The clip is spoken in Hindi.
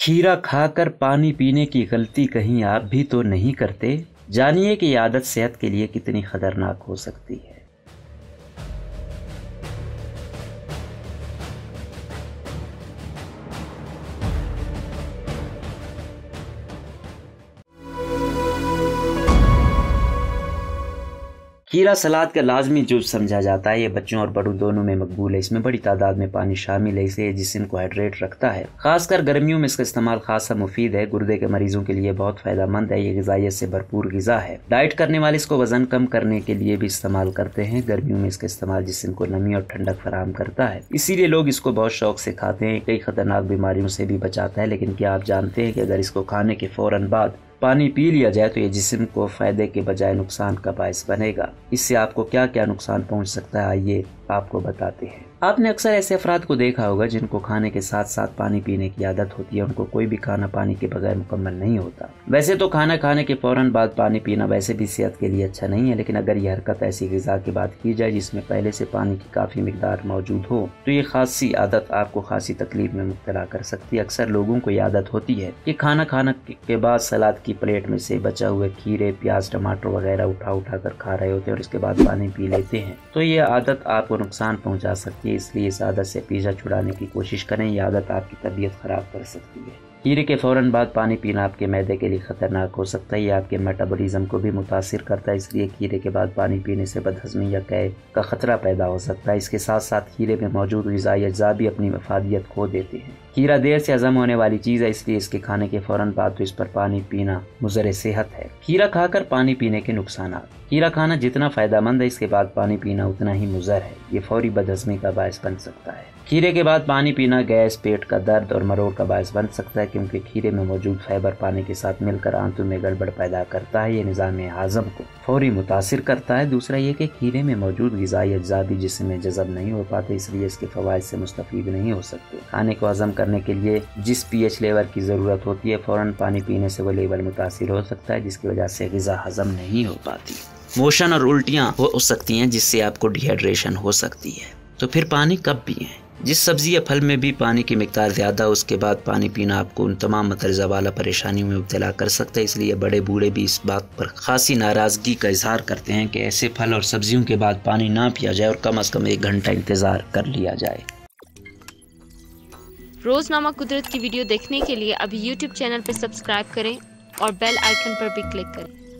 खीरा खाकर पानी पीने की गलती कहीं आप भी तो नहीं करते? जानिए कि ये आदत सेहत के लिए कितनी खतरनाक हो सकती है। खीरा सलाद का लाजमी जुज़ समझा जाता है। ये बच्चों और बड़ों दोनों में मकबूल है। इसमें बड़ी तादाद में पानी शामिल है, इसे जिस्म को हाइड्रेट रखता है। खासकर गर्मियों में इसका इस्तेमाल खासा मुफीद है। गुर्दे के मरीजों के लिए बहुत फायदेमंद है। ये ग़िज़ाइयत से भरपूर ग़िज़ा है। डाइट करने वाले इसको वजन कम करने के लिए भी इस्तेमाल करते हैं। गर्मियों में इसका इस्तेमाल जिस्म को नमी और ठंडक फराहम करता है, इसीलिए लोग इसको बहुत शौक से खाते हैं। कई खतरनाक बीमारियों से भी बचाता है। लेकिन क्या आप जानते हैं कि अगर इसको खाने के फौरन बाद पानी पी लिया जाए तो ये जिस्म को फायदे के बजाय नुकसान का बायस बनेगा। इससे आपको क्या क्या नुकसान पहुंच सकता है, आइए आपको बताते हैं। आपने अक्सर ऐसे अफराद को देखा होगा जिनको खाने के साथ साथ पानी पीने की आदत होती है। उनको कोई भी खाना पानी के बगैर मुकम्मल नहीं होता। वैसे तो खाना खाने के फौरन बाद पानी पीना वैसे भी सेहत के लिए अच्छा नहीं है, लेकिन अगर यह हरकत ऐसी ग़िज़ा की बात की जाए जिसमें पहले से पानी की काफ़ी मिकदार मौजूद हो तो ये खासी आदत आपको खासी तकलीफ में मुब्तला कर सकती है। अक्सर लोगों को यह आदत होती है कि खाना खाने के बाद सलाद की प्लेट में से बचा हुए खीरे, प्याज, टमाटर वगैरह उठा कर खा रहे होते हैं और इसके बाद पानी पी लेते हैं। तो ये आदत आपको नुकसान पहुंचा सकती है, इसलिए इस आदत से पीछा छुड़ाने की कोशिश करें। यह आदत आपकी तबीयत खराब कर सकती है। खीरे के फौरन बाद पानी पीना आपके मैदे के लिए खतरनाक हो सकता है। यह आपके मेटाबॉलिज्म को भी मुतासिर करता है, इसलिए खीरे के बाद पानी पीने से बदहजमी या कैद का खतरा पैदा हो सकता है। इसके साथ साथ खीरे में मौजूद ग़िज़ाई अज्जा भी अपनी मफादियत खो देते हैं। खीरा देर से हजम होने वाली चीज़ है, इसलिए इसके खाने के फौरन बाद तो इस पर पानी पीना मुज़र सेहत है। खीरा खाकर पानी पीने के नुकसान। खीरा खाना जितना फ़ायदेमंद है, इसके बाद पानी पीना उतना ही मुज़र है। ये फौरी बदहजमी का बायस बन सकता है। खीरे के बाद पानी पीना गैस, पेट का दर्द और मरोड़ का बायस बन सकता है, क्योंकि खीरे में मौजूद फाइबर पानी के साथ मिलकर आंतों में गड़बड़ पैदा करता है। ये निज़ाम हाज़म को फौरी मुतासिर करता है। दूसरा ये कि खीरे में मौजूद ग़िज़ाई अज्जा भी जिस्म में जज़ब नहीं हो पाते, इसलिए इसके फ़वाइद से मुस्तफ़ीद नहीं हो सकते। खाने को हज़म करने के लिए जिस pH लेवल की ज़रूरत होती है, फ़ौरन पानी पीने से वो लेवल मुतासिर हो सकता है, जिसकी वजह से ग़िज़ा हज़म नहीं हो पाती। मोशन और उल्टियाँ हो सकती हैं, जिससे आपको डिहाइड्रेशन हो सकती है। तो फिर पानी कब पिएं? जिस सब्ज़ी या फल में भी पानी की मिकदार ज़्यादा हो उसके बाद पानी पीना आपको उन तमाम मतरज़ा वाला परेशानियों में मुब्तला कर सकता है। इसलिए बड़े बूढ़े भी इस बात पर खासी नाराज़गी का इजहार करते हैं कि ऐसे फल और सब्जियों के बाद पानी ना पिया जाए और कम से कम 1 घंटा इंतज़ार कर लिया जाए। रोज़नामा कुदरत की वीडियो देखने के लिए अभी YouTube चैनल पर सब्सक्राइब करें और बेल आइकन पर भी क्लिक करें।